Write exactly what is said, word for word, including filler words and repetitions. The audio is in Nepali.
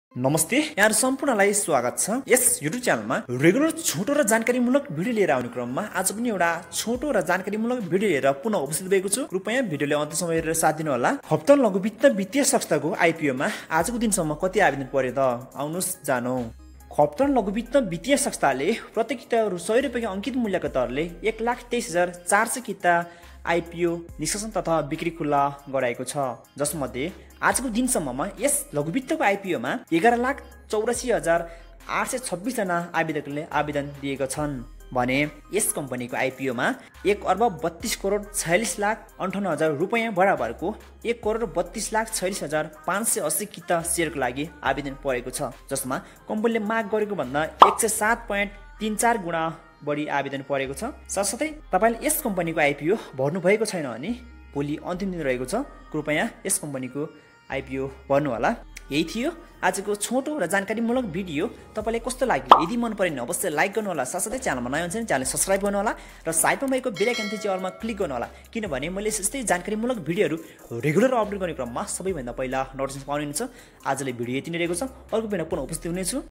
नमस्ते, यहाँ सम्पूर्णलाई स्वागत छ। यस युट्युब च्यानलमा रेगुलर छोटो र जानकारीमूलक भिडियो लिएर आउने क्रममा आज पनि एउटा छोटो र जानकारीमूलक भिडियो लिएर पुनः उपस्थित भएको छु। कृपया भिडियोले अन्त्यसम्म हेरेर साथ दिनु होला। खप्तड लघुवित्त वित्तीय संस्थाको आइपिओ मा आजको दिनसम्म कति आवेदन पर्यो त आउनुस् जानौ। खप्तड लघुवित्त वित्तीय संस्थाले प्रत्येक किता रु सय रुपैयाँ अंकित मूल्यको दरले एक लाख तेइस हजार चार सय किता आइपिओ निष्कासन तथा बिक्री खुल्ला गराएको छ। जसमध्ये आजको दिनसम्ममा यस लघुवित्तको आइपिओमा एघार लाख चौरासी हजार आठ सय छब्बिस जना आवेदकले आवेदन दिएका छन् भने यस कम्पनीको आइपिओमा एक अर्ब बत्तीस करोड छयालिस लाख अन्ठाउन्न हजार रुपियाँ बराबरको एक करोड बत्तीस लाख छयालिस हजार पाँच सय अस्सी किता सेयरको लागि आवेदन परेको छ। जसमा कम्पनीले माग गरेको भन्दा एक सय सात पोइन्ट तीन चार गुणा बढी आवेदन परेको छ। साथसाथै तपाईले यस कम्पनीको आइपिओ भर्नु भएको छैन भने भोलि अन्तिम दिन रहेको छ। कृपया यस कम्पनीको आइपिओ भर्नु होला। यही थियो आजको छोटो र जानकारीमूलक भिडियो। तपाईलाई कस्तो लाग्यो? यदि मन परे भने अवश्य लाइक गर्नु होला। साथसाथै च्यानलमा नयाँ हुनुहुन्छ भने च्यानल सब्स्क्राइब गर्नु होला र साइडमा भएको बेल आइकन थिचि अलमा क्लिक गर्नु होला। किनभने मैले यस्तै जानकारीमूलक भिडियोहरू रेगुलर अपलोड गर्ने क्रममा सबैभन्दा पहिला नोटिफिकेसन पाउनुहुन्छ। आजले भिडियो यति नै रहेको छ। अर्को बेला पुनः उपस्थित हुनेछु।